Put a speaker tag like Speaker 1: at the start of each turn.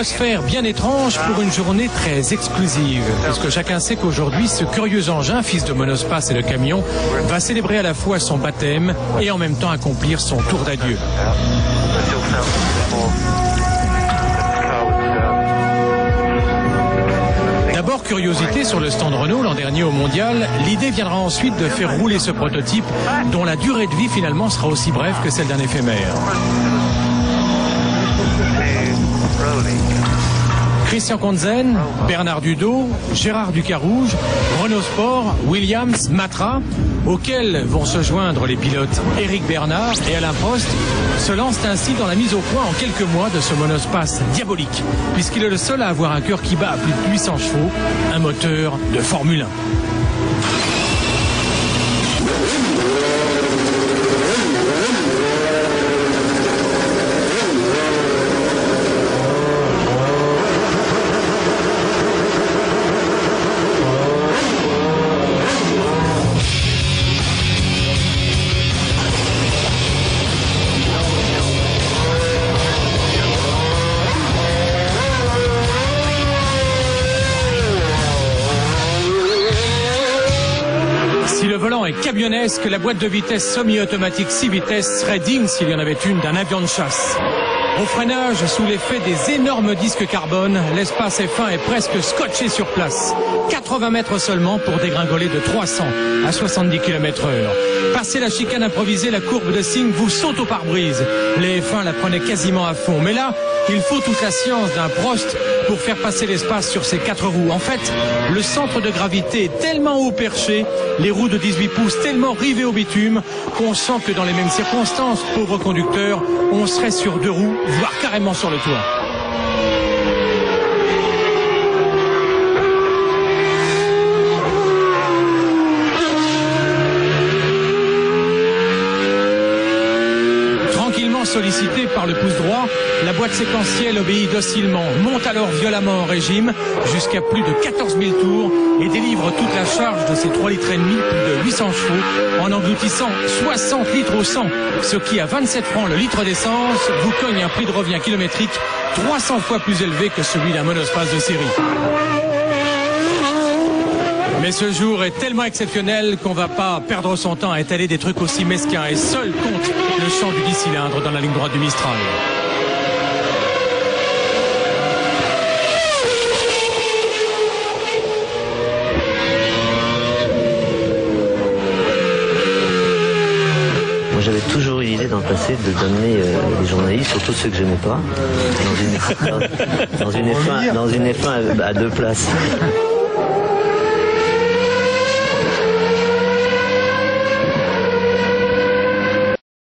Speaker 1: atmosphère bien étrange pour une journée très exclusive, puisque chacun sait qu'aujourd'hui, ce curieux engin, fils de monospace et de camion, va célébrer à la fois son baptême et en même temps accomplir son tour d'adieu. D'abord, curiosité sur le stand Renault l'an dernier au Mondial, l'idée viendra ensuite de faire rouler ce prototype dont la durée de vie finalement sera aussi brève que celle d'un éphémère. Christian Conzen, Bernard Dudot, Gérard Ducarouge, Renault Sport, Williams, Matra, auxquels vont se joindre les pilotes Éric Bernard et Alain Prost, se lancent ainsi dans la mise au point en quelques mois de ce monospace diabolique, puisqu'il est le seul à avoir un cœur qui bat à plus de 800 chevaux, un moteur de Formule 1. Si le volant est camionnesque, la boîte de vitesse semi-automatique 6 vitesses serait digne, s'il y en avait une, d'un avion de chasse. Au freinage, sous l'effet des énormes disques carbone, l'espace F1 est presque scotché sur place. 80 mètres seulement pour dégringoler de 300 à 70 km/h. Passer la chicane improvisée, la courbe de Signes vous saute au pare-brise. Les F1 la prenaient quasiment à fond. Mais là, il faut toute la science d'un Prost pour faire passer l'espace sur ces 4 roues. En fait, le centre de gravité est tellement haut perché, les roues de 18 pouces tellement rivées au bitume, qu'on sent que dans les mêmes circonstances, pauvre conducteur, on serait sur 2 roues, voire carrément sur le toit. Sollicitée par le pouce droit, la boîte séquentielle obéit docilement, monte alors violemment en régime jusqu'à plus de 14 000 tours et délivre toute la charge de ses 3,5 litres, plus de 800 chevaux, en engloutissant 60 litres au 100, ce qui à 27 francs le litre d'essence vous cogne un prix de revient kilométrique 300 fois plus élevé que celui d'un monospace de série. Mais ce jour est tellement exceptionnel qu'on va pas perdre son temps à étaler des trucs aussi mesquins et seul compte le champ du 10 cylindres dans la ligne droite du Mistral.
Speaker 2: Moi j'avais toujours eu l'idée dans le passé d'amener les journalistes, surtout ceux que j'aimais pas, dans une F1 à 2 places.